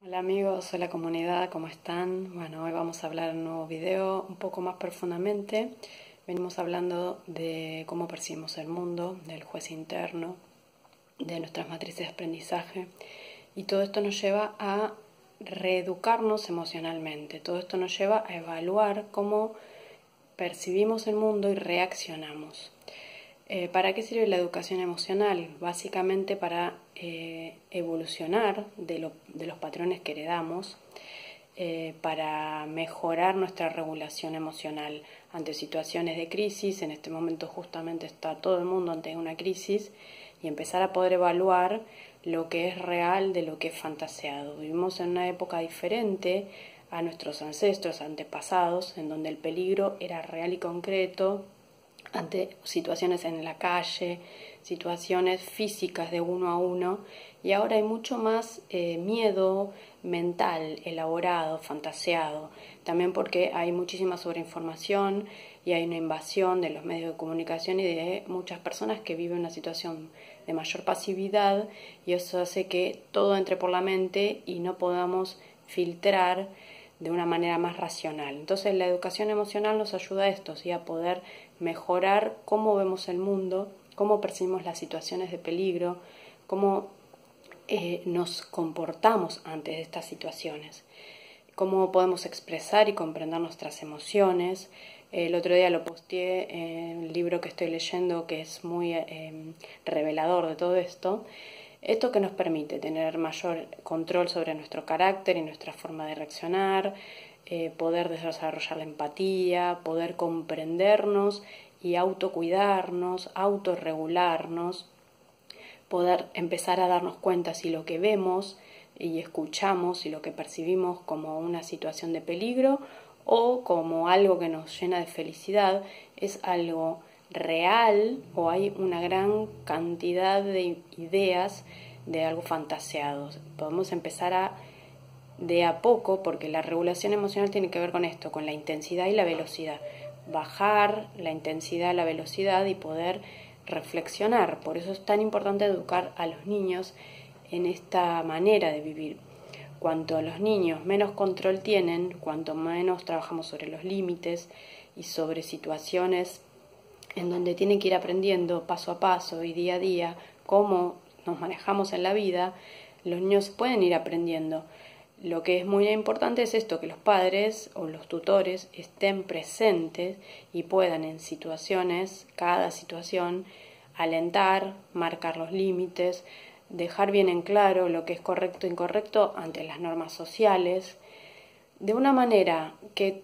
Hola amigos, hola comunidad, ¿cómo están? Bueno, hoy vamos a hablar en un nuevo video un poco más profundamente. Venimos hablando de cómo percibimos el mundo, del juez interno, de nuestras matrices de aprendizaje, y todo esto nos lleva a reeducarnos emocionalmente. Todo esto nos lleva a evaluar cómo percibimos el mundo y reaccionamos. ¿Para qué sirve la educación emocional? Básicamente para evolucionar de los patrones que heredamos, para mejorar nuestra regulación emocional ante situaciones de crisis. En este momento justamente está todo el mundo ante una crisis, y empezar a poder evaluar lo que es real de lo que es fantaseado. Vivimos en una época diferente a nuestros ancestros, antepasados, en donde el peligro era real y concreto, ante situaciones en la calle, situaciones físicas de uno a uno, y ahora hay mucho más miedo mental, elaborado, fantaseado, también porque hay muchísima sobreinformación y hay una invasión de los medios de comunicación y de muchas personas que viven una situación de mayor pasividad, y eso hace que todo entre por la mente y no podamos filtrar de una manera más racional. Entonces la educación emocional nos ayuda a esto, ¿sí? A poder mejorar cómo vemos el mundo, cómo percibimos las situaciones de peligro, cómo nos comportamos ante estas situaciones, cómo podemos expresar y comprender nuestras emociones. El otro día lo posteé en el libro que estoy leyendo, que es muy revelador de todo esto. Esto que nos permite tener mayor control sobre nuestro carácter y nuestra forma de reaccionar, poder desarrollar la empatía, poder comprendernos y autocuidarnos, autorregularnos, poder empezar a darnos cuenta si lo que vemos y escuchamos y lo que percibimos como una situación de peligro o como algo que nos llena de felicidad es algo real, o hay una gran cantidad de ideas de algo fantaseado. Podemos empezar de a poco, porque la regulación emocional tiene que ver con esto, con la intensidad y la velocidad. Bajar la intensidad, la velocidad y poder reflexionar. Por eso es tan importante educar a los niños en esta manera de vivir. Cuanto los niños menos control tienen, cuanto menos trabajamos sobre los límites y sobre situaciones en donde tienen que ir aprendiendo paso a paso y día a día cómo nos manejamos en la vida, los niños pueden ir aprendiendo. Lo que es muy importante es esto, que los padres o los tutores estén presentes y puedan en situaciones, cada situación, alentar, marcar los límites, dejar bien en claro lo que es correcto e incorrecto ante las normas sociales, de una manera que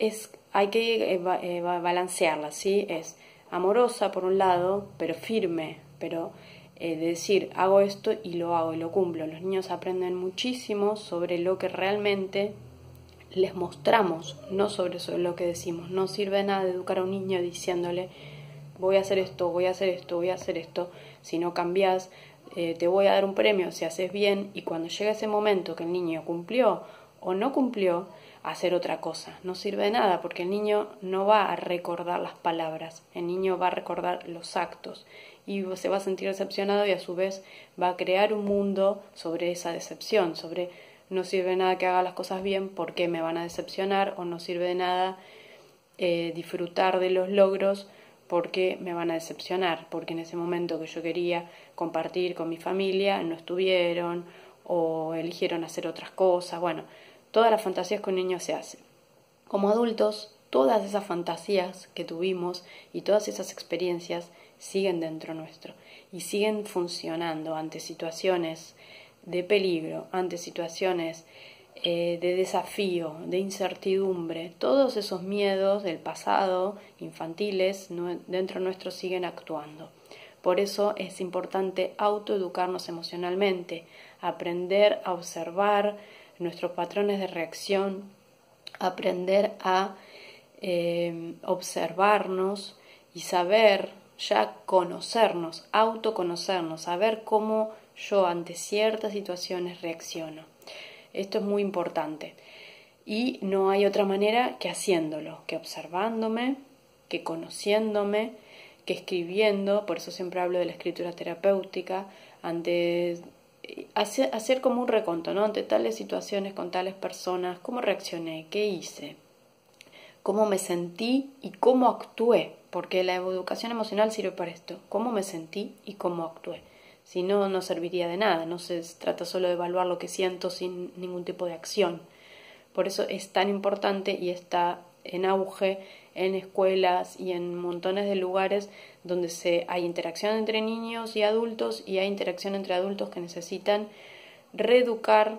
hay que balancearla, ¿sí? Es amorosa por un lado, pero firme, pero de decir, hago esto y lo hago y lo cumplo. Los niños aprenden muchísimo sobre lo que realmente les mostramos, no sobre lo que decimos. No sirve de nada educar a un niño diciéndole, voy a hacer esto, voy a hacer esto, voy a hacer esto. Si no cambias, te voy a dar un premio si haces bien, y cuando llega ese momento que el niño cumplió o no cumplió, hacer otra cosa. No sirve de nada, porque el niño no va a recordar las palabras, el niño va a recordar los actos y se va a sentir decepcionado, y a su vez va a crear un mundo sobre esa decepción, sobre no sirve de nada que haga las cosas bien porque me van a decepcionar, o no sirve de nada disfrutar de los logros porque me van a decepcionar, porque en ese momento que yo quería compartir con mi familia no estuvieron o eligieron hacer otras cosas. Bueno, todas las fantasías que un niño se hace. Como adultos, todas esas fantasías que tuvimos y todas esas experiencias siguen dentro nuestro y siguen funcionando ante situaciones de peligro, ante situaciones de desafío, de incertidumbre. Todos esos miedos del pasado, infantiles, dentro nuestro siguen actuando. Por eso es importante autoeducarnos emocionalmente, aprender a observar nuestros patrones de reacción, aprender a observarnos y saber ya conocernos, autoconocernos, saber cómo yo ante ciertas situaciones reacciono. Esto es muy importante y no hay otra manera que haciéndolo, que observándome, que conociéndome, que escribiendo. Por eso siempre hablo de la escritura terapéutica, ante hacer como un reconto, ¿no? Ante tales situaciones, con tales personas, cómo reaccioné, qué hice, cómo me sentí y cómo actué, porque la educación emocional sirve para esto, cómo me sentí y cómo actué. Si no, no serviría de nada, no se trata solo de evaluar lo que siento sin ningún tipo de acción. Por eso es tan importante y está en auge en escuelas y en montones de lugares donde hay interacción entre niños y adultos, y hay interacción entre adultos que necesitan reeducar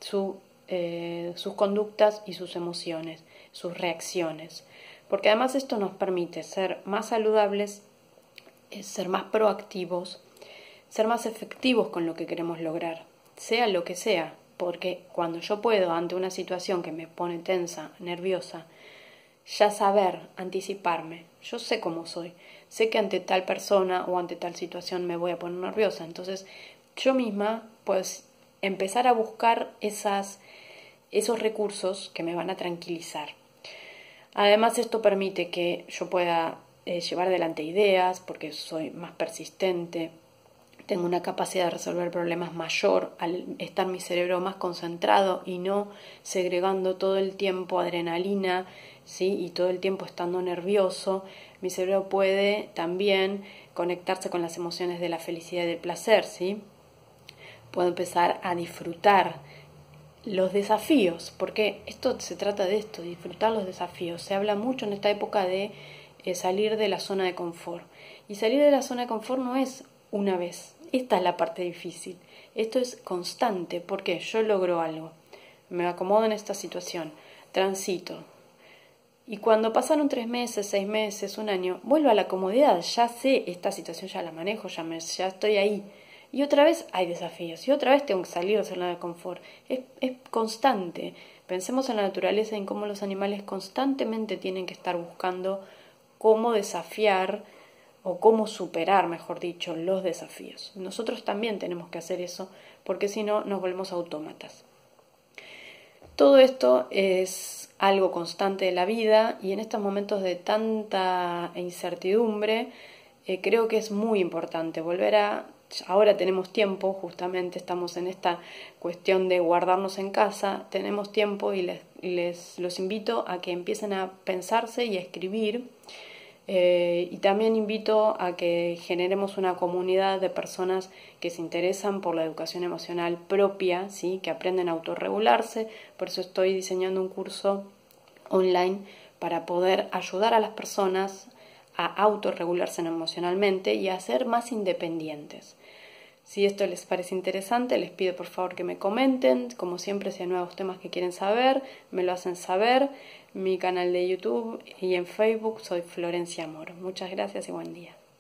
sus conductas y sus emociones, sus reacciones. Porque además esto nos permite ser más saludables, ser más proactivos, ser más efectivos con lo que queremos lograr, sea lo que sea. Porque cuando yo puedo, ante una situación que me pone tensa, nerviosa, ya saber, anticiparme, yo sé cómo soy, sé que ante tal persona o ante tal situación me voy a poner nerviosa, entonces yo misma pues empezar a buscar esos recursos que me van a tranquilizar. Además esto permite que yo pueda llevar adelante ideas, porque soy más persistente, tengo una capacidad de resolver problemas mayor al estar mi cerebro más concentrado y no segregando todo el tiempo adrenalina, ¿sí? Y todo el tiempo estando nervioso. Mi cerebro puede también conectarse con las emociones de la felicidad y del placer, ¿sí? Puedo empezar a disfrutar los desafíos, porque esto se trata de esto, disfrutar los desafíos. Se habla mucho en esta época de salir de la zona de confort. Y salir de la zona de confort no es una vez. Esta es la parte difícil. Esto es constante, porque yo logro algo, me acomodo en esta situación, transito. Y cuando pasaron 3 meses, 6 meses, un año, vuelvo a la comodidad. Ya sé, esta situación ya la manejo, ya estoy ahí. Y otra vez hay desafíos, y otra vez tengo que salir de la zona de confort. Es constante. Pensemos en la naturaleza y en cómo los animales constantemente tienen que estar buscando cómo desafiar o cómo superar, mejor dicho, los desafíos. Nosotros también tenemos que hacer eso, porque si no nos volvemos autómatas. Todo esto es algo constante de la vida, y en estos momentos de tanta incertidumbre creo que es muy importante volver a... Ahora tenemos tiempo, justamente estamos en esta cuestión de guardarnos en casa, tenemos tiempo y los invito a que empiecen a pensarse y a escribir. Y también invito a que generemos una comunidad de personas que se interesan por la educación emocional propia, ¿sí? Que aprenden a autorregularse. Por eso estoy diseñando un curso online para poder ayudar a las personas a autorregularse emocionalmente y a ser más independientes. Si esto les parece interesante, les pido por favor que me comenten. Como siempre, si hay nuevos temas que quieren saber, me lo hacen saber. Mi canal de YouTube y en Facebook soy Florencia Amor. Muchas gracias y buen día.